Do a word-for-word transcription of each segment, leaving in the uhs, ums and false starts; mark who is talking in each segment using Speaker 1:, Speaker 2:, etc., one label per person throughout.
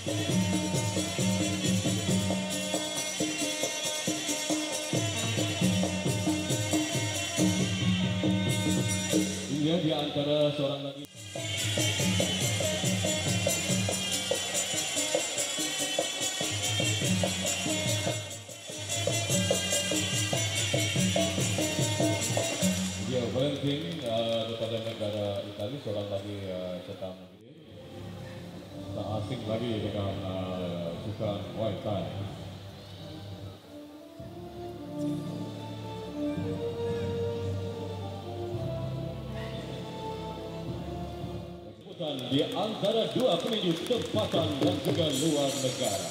Speaker 1: Ini di antara seorang lagi. Dia Valentin uh, daripada negara Italia, seorang lagi uh, sedang tak asing lagi dengan uh, sukan Muay Thai. Di antara dua peninju tempatan dan juga luar negara.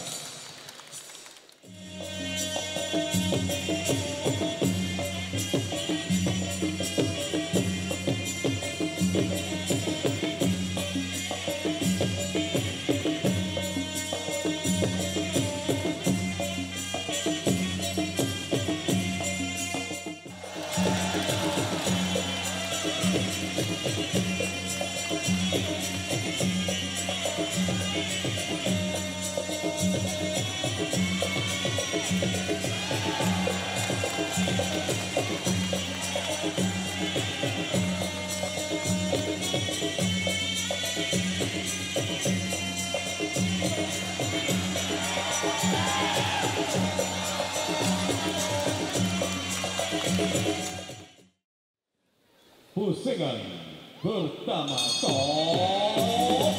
Speaker 1: Pusingan pertama top.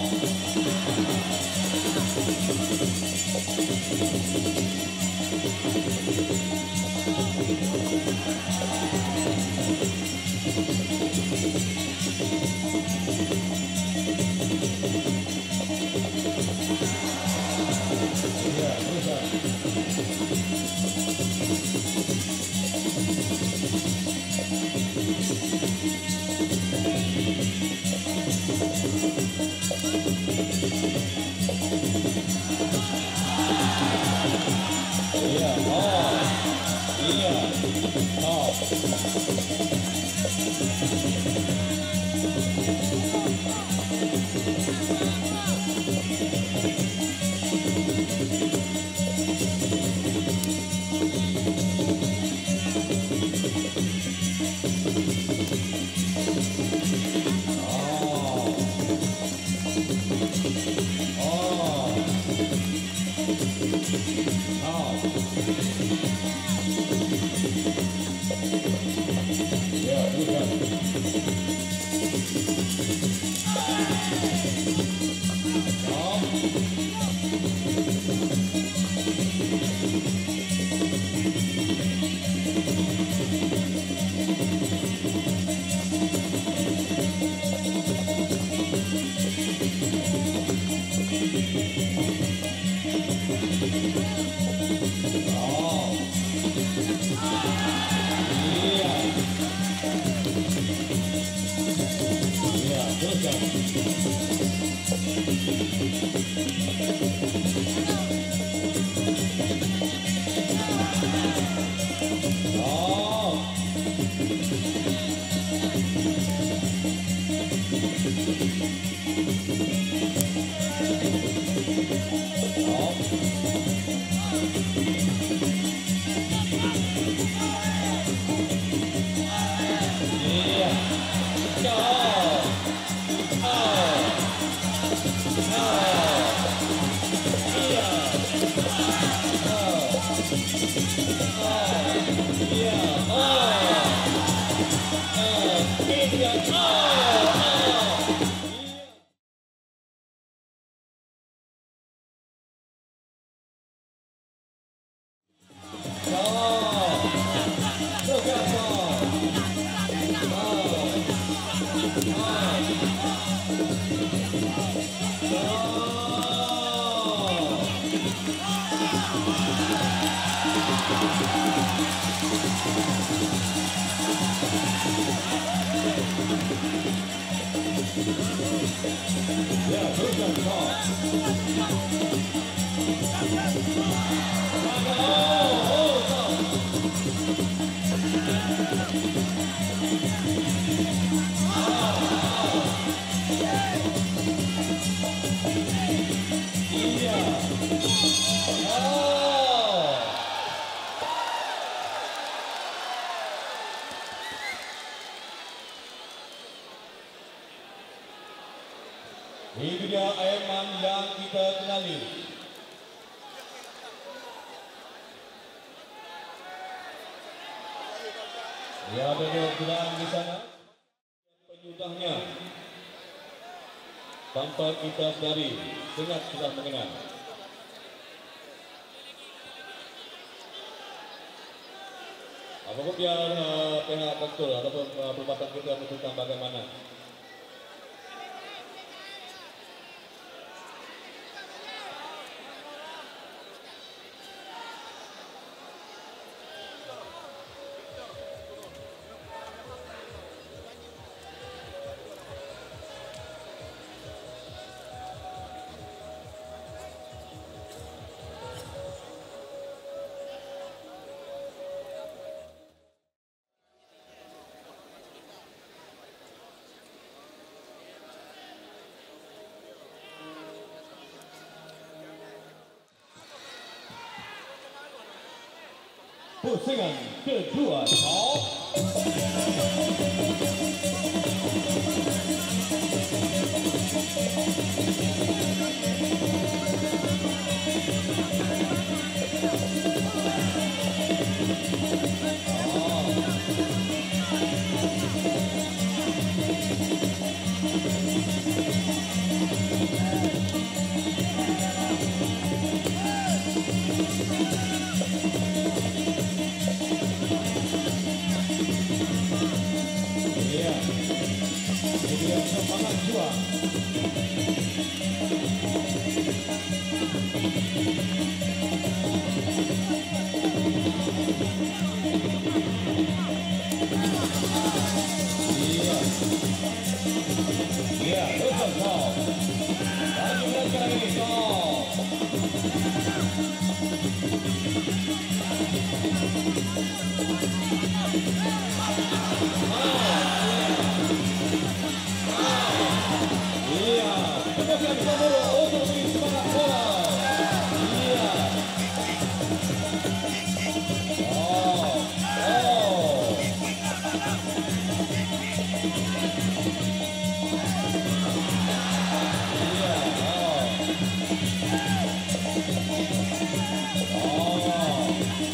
Speaker 1: Ya, iya, oh, iya, oh. Yeah. yang kita kenali. Ya, ada dua kenaan di sana. Penyudahnya tanpa kita sedari sangat sudah mengenal. Apapun biar uh, pihak konsul ataupun uh, perubatan kita menentukan bagaimana. Pusingan kedua top. Semangat juang. Iya. Iya, betul kau. Lagi belajar ini kau. Iya, temukan Komoro untuk beri semangat bola. Iya. Oh, oh. Iya, oh. Oh.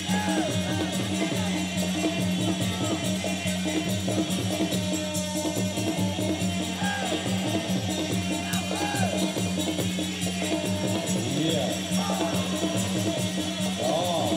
Speaker 1: Iya. Oh.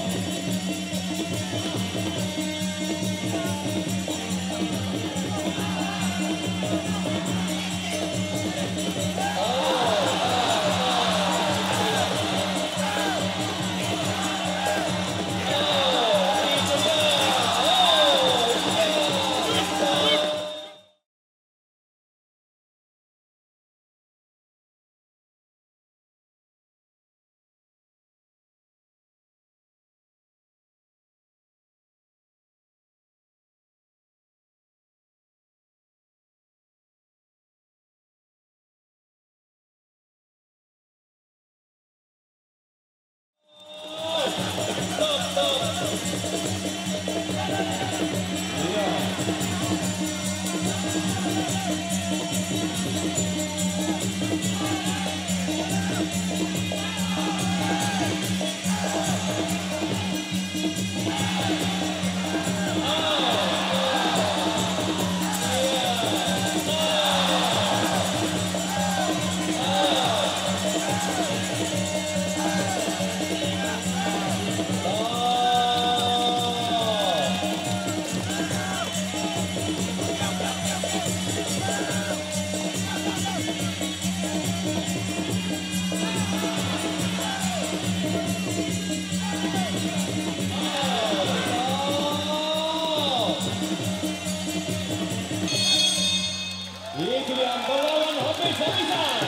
Speaker 1: Itu dia berlawan habis-habisan.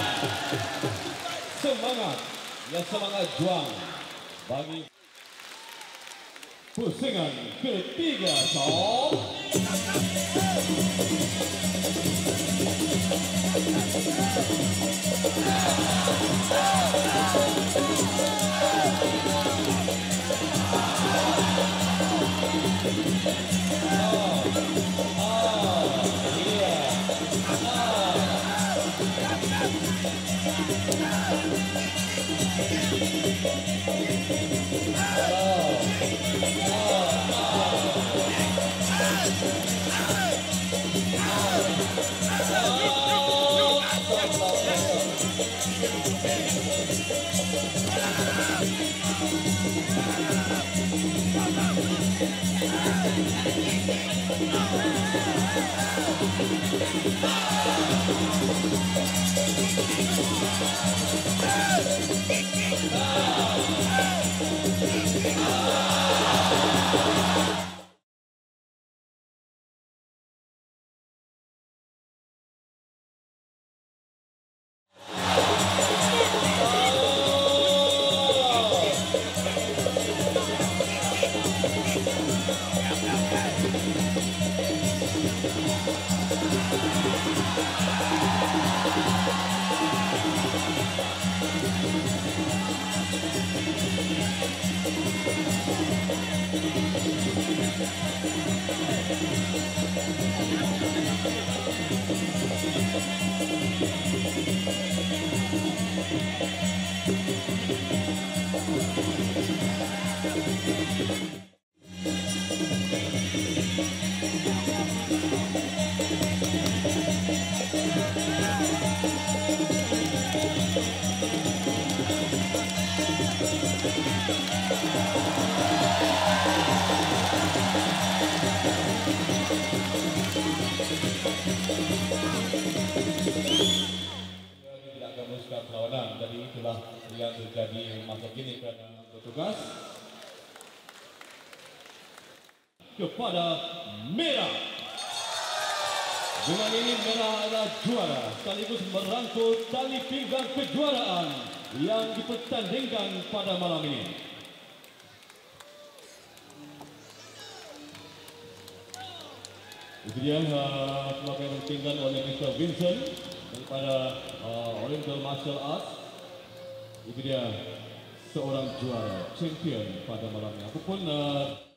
Speaker 1: Semangat, ya semangat juang bagi pusingan ketiga top. Oh, oh, iya. Oh. Perlawanan jadi itulah yang terjadi masa kini kerana bertugas kepada merah. Dengan ini merah adalah juara sekaligus merangkul tali pinggang kejuaraan yang dipertandingkan pada malam ini. Itu dia uh, telah ditinggalkan oleh Mister Vincent daripada uh, Oriental Martial Arts. Itu dia seorang juara champion pada malam ini. Apapun uh,